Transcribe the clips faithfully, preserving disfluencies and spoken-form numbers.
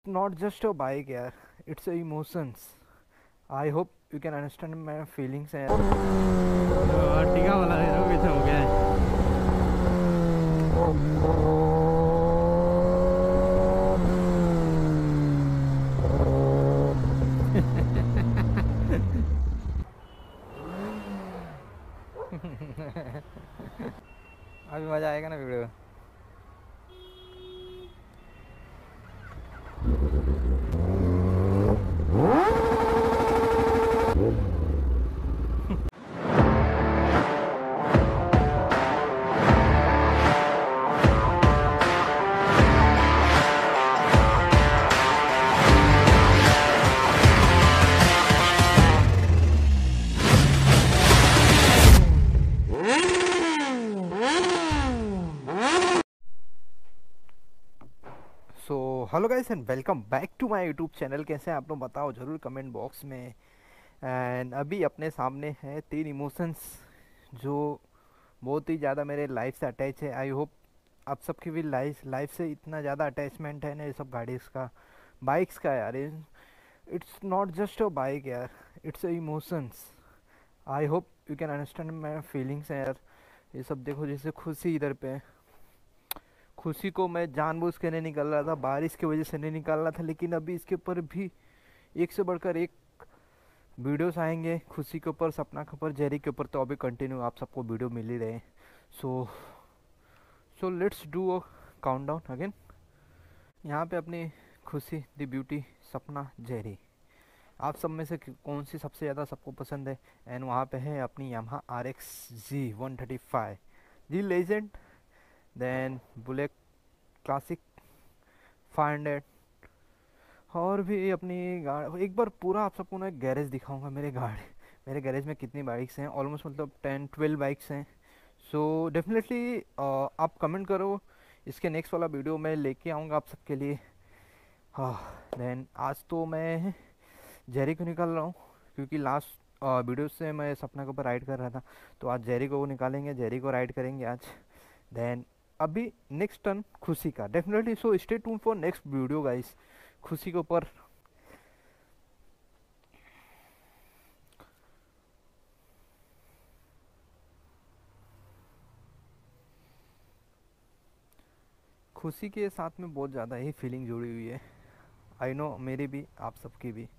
not just a bike यार, it's a emotions. I hope you can understand my feelings यार. टीका वाला है पीछे हो गया है. अभी मजा आएगा ना video. So hello guys and welcome back to my YouTube channel. कैसे हैं आप लोग, बताओ ज़रूर कमेंट बॉक्स में. एंड अभी अपने सामने है तीन इमोशंस जो बहुत ही ज़्यादा मेरे लाइफ से अटैच है. आई होप आप सबकी भी लाइफ लाइफ से इतना ज़्यादा अटैचमेंट है ना ये सब गाड़ीज़ का, बाइक्स का यार. It's not just a bike यार, it's a emotions. I hope you can understand my feelings है यार. ये सब देखो, जैसे खुशी इधर पे, खुशी को मैं जानबूझ के नहीं निकल रहा था, बारिश की वजह से नहीं निकाल रहा था, लेकिन अभी इसके ऊपर भी एक से बढ़कर एक वीडियोस आएंगे. खुशी के ऊपर, सपना के ऊपर, जेरी के ऊपर, तो अभी कंटिन्यू आप सबको वीडियो मिल ही रहे. So so let's do a countdown again. यहाँ पे अपनी खुशी, द ब्यूटी, सपना, जेरी, आप सब में से कौन सी सबसे ज़्यादा सबको पसंद है? एंड वहाँ पे है अपनी Yamaha R X G one thirty five, G legend, then bullet classic five hundred, और भी अपनी गाड़ी. एक बार पूरा आप सबको ना गैरेज दिखाऊंगा. मेरे गाड़ी मेरे गैरेज में कितनी बाइक्स हैं, ऑलमोस्ट मतलब टेन ट्वेल्व बाइक्स हैं. सो डेफिनेटली आप कमेंट करो, इसके नेक्स्ट वाला वीडियो मैं लेके आऊँगा आप सबके लिए. हाँ, देन आज तो मैं जेरी को निकाल रहा हूँ क्योंकि लास्ट वीडियो से मैं सपना के ऊपर राइड कर रहा था, तो आज जेरी को निकालेंगे, जेरी को राइड करेंगे आज. देन अभी नेक्स्ट टर्न खुशी का definitely. So stay tune for next video guys, Khushi के ऊपर. खुशी के साथ में बहुत ज़्यादा ही फीलिंग जुड़ी हुई है. आई नो, मेरी भी, आप सबकी भी.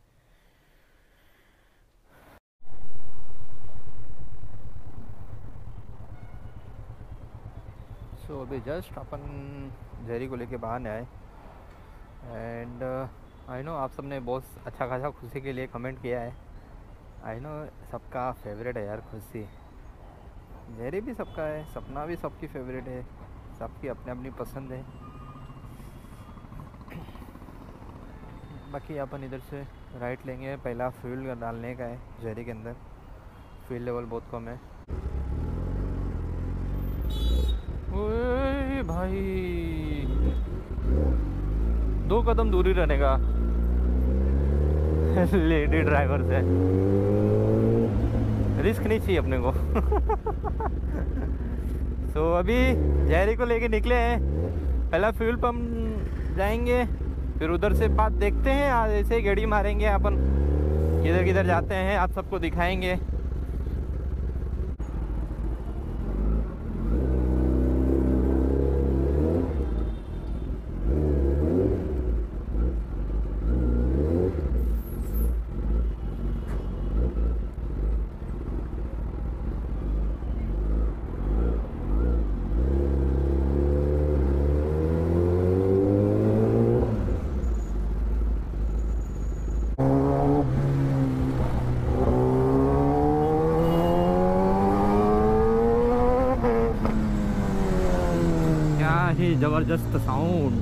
सो so, अभी जस्ट अपन जेरी को लेके बाहर आए. एंड आई नो आप सबने बहुत अच्छा खासा खुशी के लिए कमेंट किया है. आई नो सबका फेवरेट है यार खुशी. जेरी भी सबका है, सपना भी सबकी फेवरेट है, सबकी अपनी अपनी पसंद है. बाकी अपन इधर से राइट लेंगे. पहला फ्यूल डालने का है जेरी के अंदर, फ्यूल लेवल बहुत कम है. ओए भाई, दो कदम दूरी रहने का लेडी ड्राइवर से. रिस्क नहीं चाहिए अपने को. सो so, अभी जेरी को लेके निकले हैं. पहला फ्यूल पंप जाएंगे, फिर उधर से बात देखते हैं. आज ऐसे ही गाड़ी मारेंगे अपन, किधर किधर जाते हैं आप सबको दिखाएंगे. ही जबरदस्त साउंड.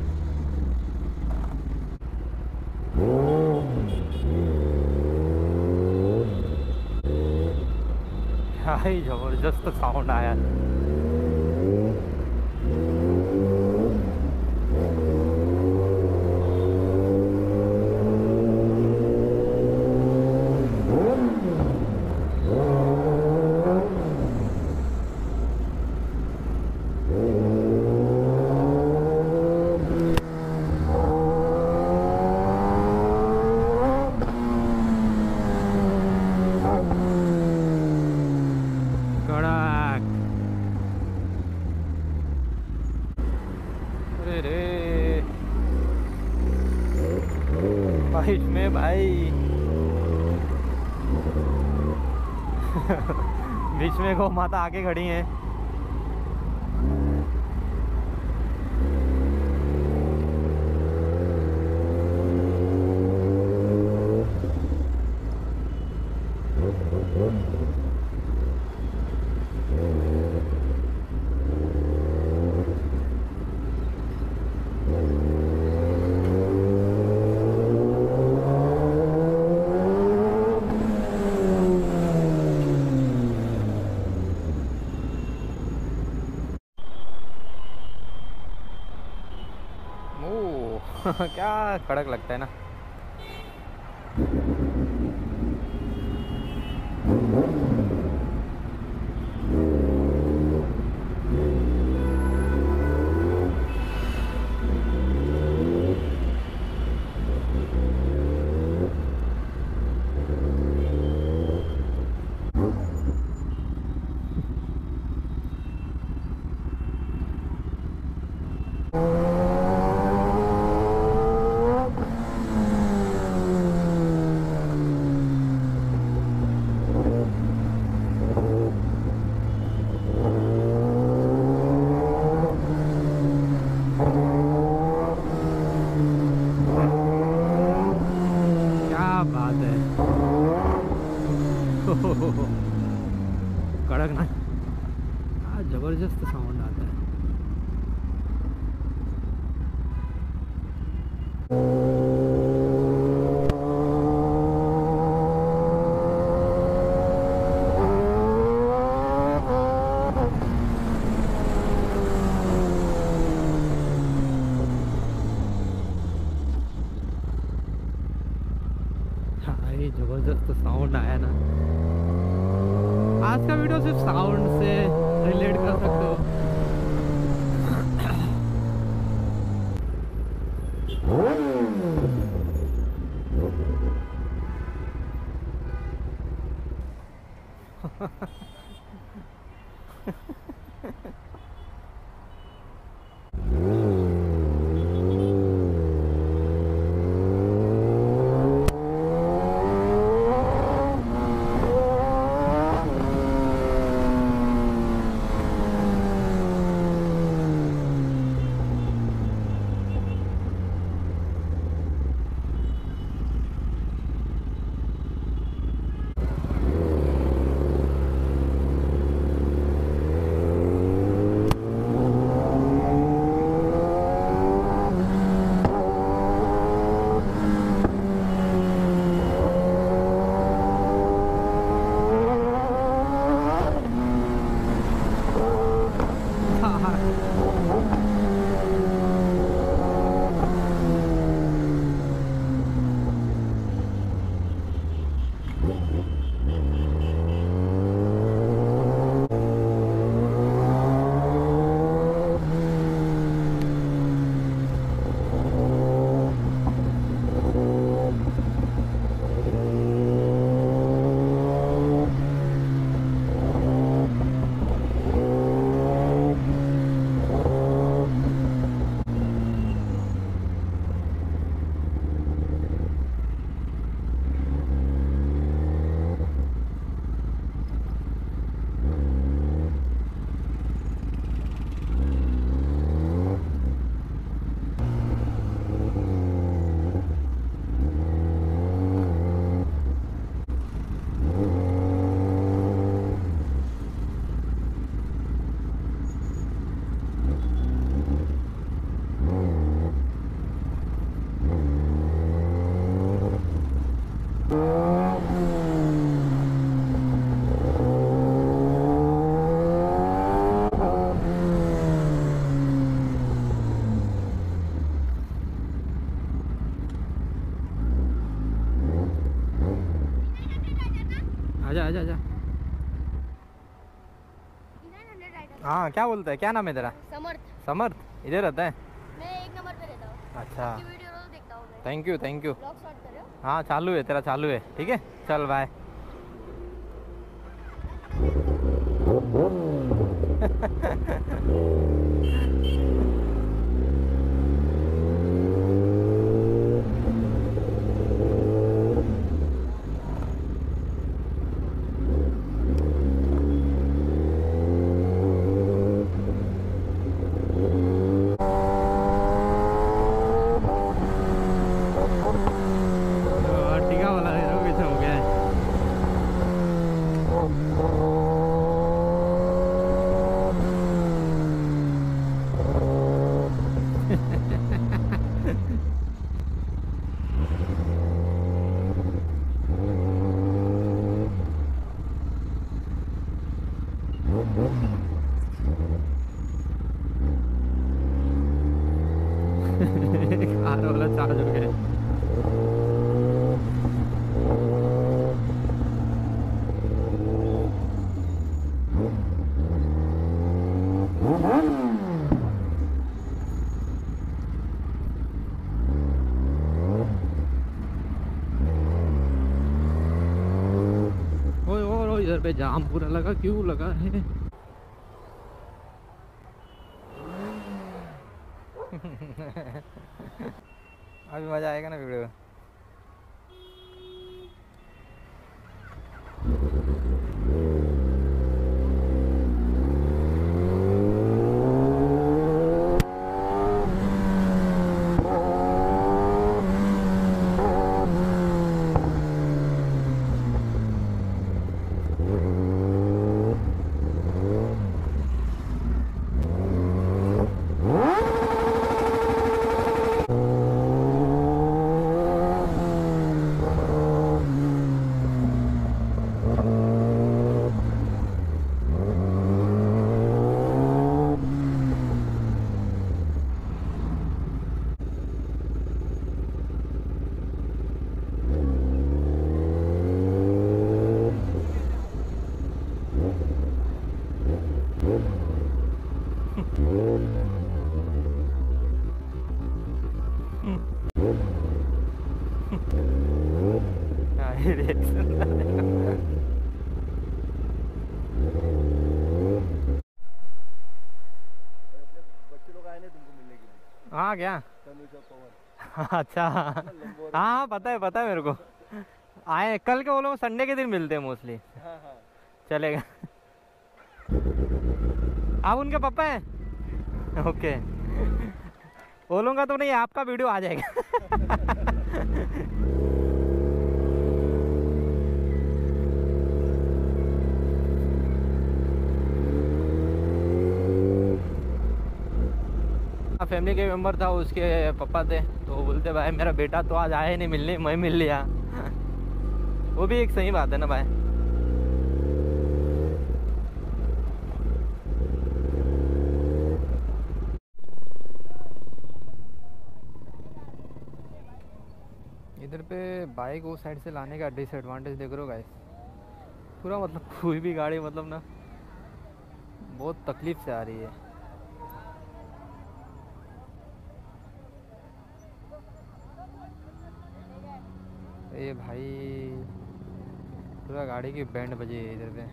क्या ही जबरदस्त साउंड आया. बीच में भाई। बीच में गौ माता आके खड़ी है। क्या कड़क लगता है ना। कड़क ना, हाँ जबरदस्त साउंड आता है। हाँ ये जबरदस्त साउंड आया ना। आज का वीडियो सिर्फ साउंड से रिलेट कर सकते हो। आजा आजा आजा। हाँ क्या बोलता है, क्या नाम है तेरा? समर्थ। समर्थ इधर रहता है? मैं एक नंबर पे रहता हूँ। अच्छा आपकी वीडियो रोज देखता हूँ मैं। Thank you thank you. Blog start कर रहे हो? हाँ चालू है, तेरा चालू है, ठीक है चल बाय। इधर पे जाम पूरा लगा, क्यों लगा है? अभी मजा आएगा ना वीडियो। हाँ क्या? अच्छा हाँ पता है पता है मेरे को। आए कल के, वो लोग संडे के दिन मिलते हैं मोस्टली। हाँ हाँ चलेगा। आप उनके पापा हैं? ओके। बोलूँगा तो नहीं, आपका वीडियो आ जाएगा। फैमिली के मेंबर था, उसके पापा थे, तो वो बोलते भाई मेरा बेटा तो आज आया नहीं मिलने, मैं मिल लिया। वो भी एक सही बात है ना भाई। इधर पे बाइक वो साइड से लाने का डिसएडवांटेज देख रहे हो गाइस, पूरा मतलब कोई भी गाड़ी मतलब ना बहुत तकलीफ से आ रही है। ये भाई पूरा गाड़ी की बैंड बजी है इधर पे।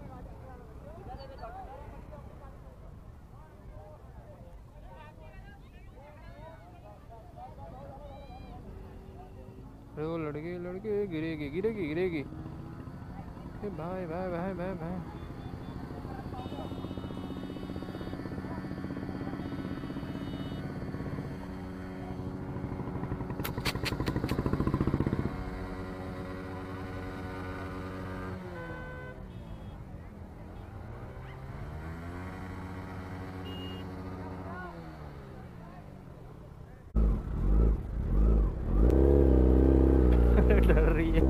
अरे वो लड़की लड़की गिरेगी गिरेगी गिरेगी। भाई भाई भाई भाई भाई डर रही है।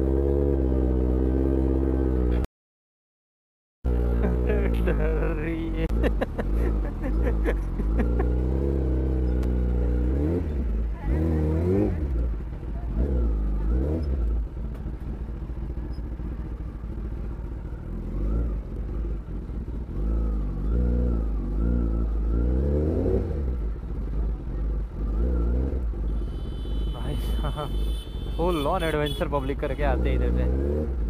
डर रही है। भाई साहब फुल लॉन एडवेंचर पब्लिक करके आते हैं इधर पे।